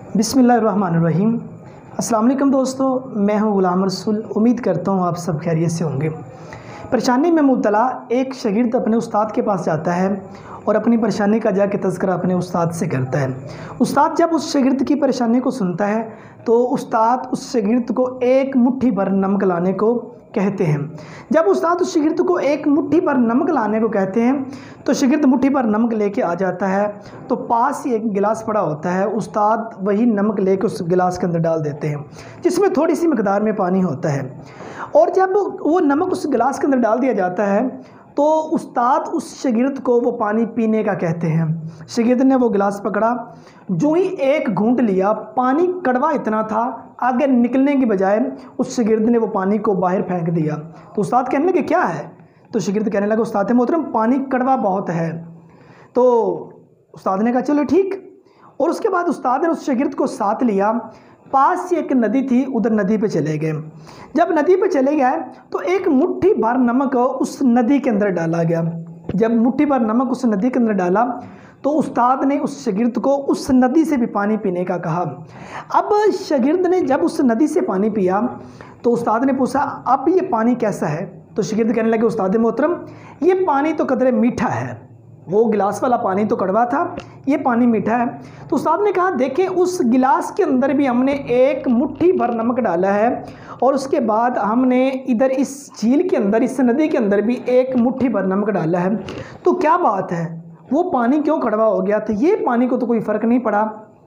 बिस्मिल्लाहिर्रहमानिर्रहीम। अस्सलाम वालेकुम दोस्तों, मैं हूं गुलाम रसूल। उम्मीद करता हूं आप सब खैरियत से होंगे। परेशानी में मुब्तला एक शागिर्द अपने उस्ताद के पास जाता है और अपनी परेशानी का जाके तज़किरा अपने उस्ताद से करता है। उस्ताद जब उस शागिर्द की परेशानी को सुनता है तो उस्ताद उस शागिर्द को एक मुट्ठी भर नमक लाने को कहते हैं। जब उस्ताद उस शागिर्द को एक मुट्ठी भर नमक लाने को कहते हैं तो शागिर्द मुट्ठी भर नमक लेके आ जाता है। तो पास ही एक गिलास पड़ा होता है, उस्ताद वही नमक लेके उस गिलास के अंदर डाल देते हैं जिसमें थोड़ी सी मकदार में पानी होता है। और जब वो नमक उस गिलास के अंदर डाल दिया जाता है तो उस्ताद उस शागिर्द को वो पानी पीने का कहते हैं। शागिर्द ने वो गिलास पकड़ा, जो ही एक घूंट लिया, पानी कड़वा इतना था, आगे निकलने की बजाय उस शागिर्द ने वो पानी को बाहर फेंक दिया। तो उस्ताद कहने लगे क्या है? तो शागिर्द कहने लगा उस्ताद मोहतरम पानी कड़वा बहुत है। तो उस्ताद ने कहा चलो ठीक। और उसके बाद उस्ताद ने उस शागिर्द को साथ लिया, पास से एक नदी थी, उधर नदी पे चले गए। जब नदी पे चले गए तो एक मुट्ठी भर नमक उस नदी के अंदर डाला गया। जब मुट्ठी भर नमक उस नदी के अंदर डाला तो उस्ताद ने उस शागिर्द को उस नदी से भी पानी पीने का कहा। अब शागिर्द ने जब उस नदी से पानी पिया तो उस्ताद ने पूछा अब ये पानी कैसा है? तो शागिर्द कहने लगे उस्ताद मोहतरम ये पानी तो कदरे मीठा है, वो गिलास वाला पानी तो कड़वा था, ये पानी मीठा है। तो उस्ताद ने कहा देखें उस गिलास के अंदर भी हमने एक मुट्ठी भर नमक डाला है और उसके बाद हमने इधर इस झील के अंदर, इस नदी के अंदर भी एक मुट्ठी भर नमक डाला है, तो क्या बात है, वो पानी क्यों कड़वा हो गया? तो ये पानी को तो कोई फ़र्क नहीं पड़ा।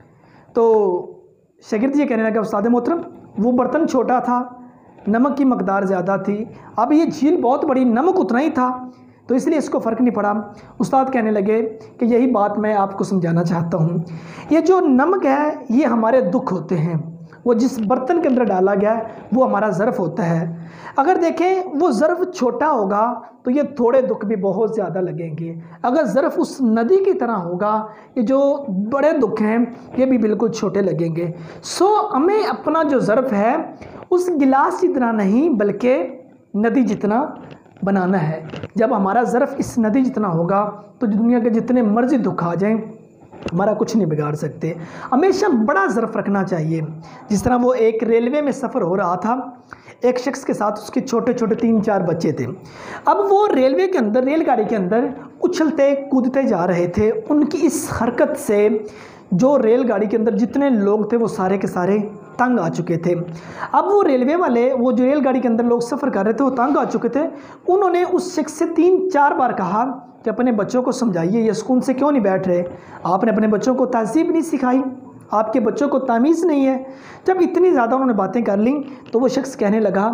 तो शागिर्द ये कहने लगा उस्ताद मोहतरम वो बर्तन छोटा था, नमक की मकदार ज़्यादा थी, अब ये झील बहुत बड़ी, नमक उतना ही था, तो इसलिए इसको फ़र्क नहीं पड़ा। उस्ताद कहने लगे कि यही बात मैं आपको समझाना चाहता हूँ। ये जो नमक है ये हमारे दुख होते हैं, वो जिस बर्तन के अंदर डाला गया है वो हमारा ज़र्फ़ होता है। अगर देखें वो ज़र्फ़ छोटा होगा तो ये थोड़े दुख भी बहुत ज़्यादा लगेंगे। अगर ज़र्फ़ उस नदी की तरह होगा ये जो बड़े दुख हैं ये भी बिल्कुल छोटे लगेंगे। सो हमें अपना जो ज़र्फ़ है उस गिलास जितना नहीं बल्कि नदी जितना बनाना है। जब हमारा ज़र्फ़ इस नदी जितना होगा तो दुनिया के जितने मर्जी दुख आ जाएं हमारा कुछ नहीं बिगाड़ सकते। हमेशा बड़ा ज़र्फ़ रखना चाहिए। जिस तरह वो एक रेलवे में सफ़र हो रहा था, एक शख्स के साथ उसके छोटे छोटे 3-4 बच्चे थे। अब वो रेलवे के अंदर, रेलगाड़ी के अंदर उछलते कूदते जा रहे थे। उनकी इस हरकत से जो रेलगाड़ी के अंदर जितने लोग थे वो सारे के सारे तंग आ चुके थे। अब वो रेलवे वाले, वो जो रेलगाड़ी के अंदर लोग सफ़र कर रहे थे वो तंग आ चुके थे। उन्होंने उस शख्स से 3-4 बार कहा कि अपने बच्चों को समझाइए, ये सुकून से क्यों नहीं बैठ रहे, आपने अपने बच्चों को तहज़ीब नहीं सिखाई, आपके बच्चों को तमीज़ नहीं है। जब इतनी ज़्यादा उन्होंने बातें कर लीं तो वो शख्स कहने लगा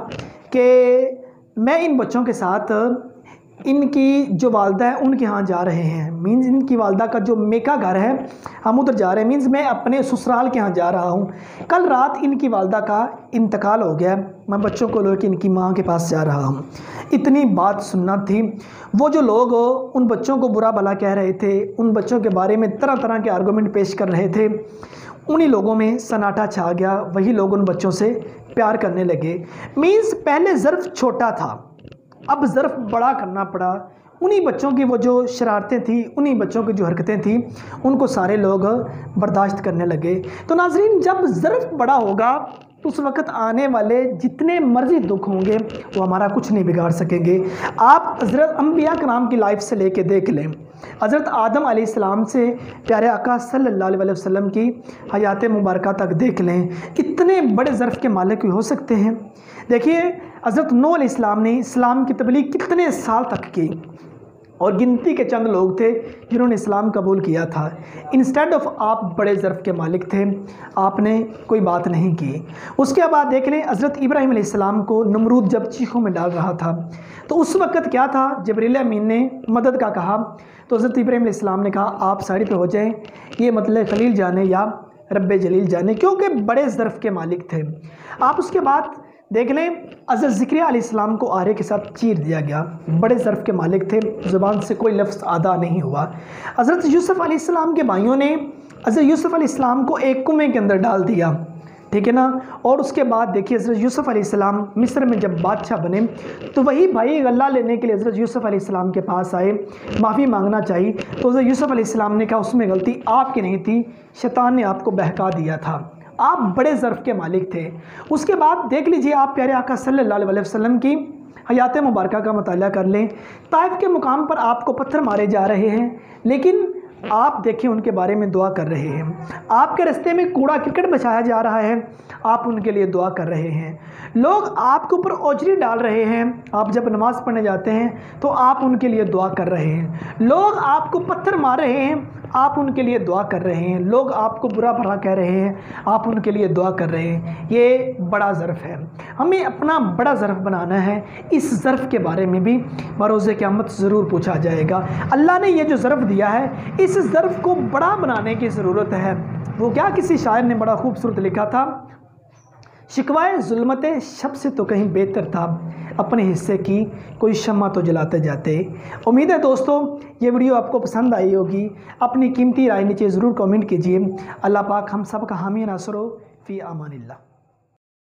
कि मैं इन बच्चों के साथ इनकी जो वालदा है उनके यहाँ जा रहे हैं, मीन्स इनकी वालदा का जो मेका घर है हम उधर जा रहे हैं, मीन्स मैं अपने ससुराल के यहाँ जा रहा हूँ। कल रात इनकी वालदा का इंतकाल हो गया, मैं बच्चों को लेकर इनकी माँ के पास जा रहा हूँ। इतनी बात सुनना थी। वो जो लोग उन बच्चों को बुरा भला कह रहे थे, उन बच्चों के बारे में तरह तरह के आर्गूमेंट पेश कर रहे थे, उन्हीं लोगों में सन्नाटा छा गया। वही लोग उन बच्चों से प्यार करने लगे। मीन्स पहले ज़र्फ़ छोटा था, अब ज़र्फ़ बड़ा करना पड़ा। उन्हीं बच्चों की वो जो शरारतें थी, उन्हीं बच्चों की जो हरकतें थी, उनको सारे लोग बर्दाश्त करने लगे। तो नाज़रीन जब ज़र्फ़ बड़ा होगा तो उस वक़्त आने वाले जितने मर्ज़ी दुख होंगे वो हमारा कुछ नहीं बिगाड़ सकेंगे। आप हज़रत अंबिया कराम की लाइफ से लेके देख लें, हज़रत आदम अलैहिस्सलाम से प्यारे आका सल्लल्लाहु अलैहि वसल्लम की हयात मुबारका तक देख लें, कितने बड़े ज़र्फ़ के मालिक हो सकते हैं। देखिए हज़रत नूह अलैहिस्सलाम ने इस्लाम की तबलीग कितने साल तक की और गिनती के चंद लोग थे जिन्होंने इस्लाम कबूल किया था। इंस्टेड ऑफ आप बड़े ज़र्फ़ के मालिक थे, आपने कोई बात नहीं की। उसके बाद देख लें हज़रत इब्राहीम अलैहिस्सलाम को नमरूद जब चीखों में डाल रहा था तो उस वक़्त क्या था, जिब्रील अमीन ने मदद का कहा तो हज़रत इब्राहीम अलैहिस्सलाम ने कहा आप साइड पे हो जाएं, ये मतलब खलील जाने या रब्बे जलील जाने, क्योंकि बड़े ज़र्फ़ के मालिक थे। आप उसके बाद देख लें हज़रत ज़करिया अलैहिस्सलाम को आरे के साथ चीर दिया गया, बड़े ज़र्फ़ के मालिक थे, ज़ुबान से कोई लफ्ज़ अदा नहीं हुआ। हज़रत यूसुफ़ अलैहिस्सलाम के भाइयों ने हज़रत यूसुफ़ अलैहिस्सलाम को एक कुएं के अंदर डाल दिया, ठीक है ना। और उसके बाद देखिए हज़रत यूसुफ़ अलैहिस्सलाम मिस्र में जब बादशाह बने तो वही भाई गल्ला लेने के लिए हज़रत यूसुफ़ अलैहिस्सलाम के पास आए, माफ़ी मांगना चाहिए। तो हज़रत यूसुफ़ अलैहिस्सलाम ने कहा उसमें गलती आपकी नहीं थी, शैतान ने आपको बहका दिया था, आप बड़े ज़र्फ़ के मालिक थे। उसके बाद देख लीजिए आप प्यारे आका सल्लल्लाहु अलैहि वसल्लम की हयात मुबारका का मुताला कर लें। ताइफ के मुकाम पर आपको पत्थर मारे जा रहे हैं, लेकिन आप देखिए उनके बारे में दुआ कर रहे हैं। आपके रास्ते में कूड़ा करकट बचाया जा रहा है, आप उनके लिए दुआ कर रहे हैं। लोग आपके ऊपर ओजरी डाल रहे हैं, आप जब नमाज़ पढ़ने जाते हैं तो आप उनके लिए दुआ कर रहे हैं। लोग आपको पत्थर मार रहे हैं, आप उनके लिए दुआ कर रहे हैं। लोग आपको बुरा भला कह रहे हैं, आप उनके लिए दुआ कर रहे हैं। ये बड़ा ज़र्फ़ है, हमें अपना बड़ा ज़र्फ़ बनाना है। इस ज़र्फ़ के बारे में भी बरोज़े क़यामत ज़रूर पूछा जाएगा। अल्लाह ने ये जो ज़र्फ़ दिया है, इस ज़र्फ़ को बड़ा बनाने की ज़रूरत है। वो क्या, किसी शायर ने बड़ा खूबसूरत लिखा था, शिकवाए ज़ुल्मते शब से तो कहीं बेहतर था, अपने हिस्से की कोई शम्मा तो जलाते जाते। उम्मीद है दोस्तों ये वीडियो आपको पसंद आई होगी। अपनी कीमती राय नीचे ज़रूर कमेंट कीजिए। अल्लाह पाक हम सब का हामी नासर हो। फ़ी अमानिल्लाह।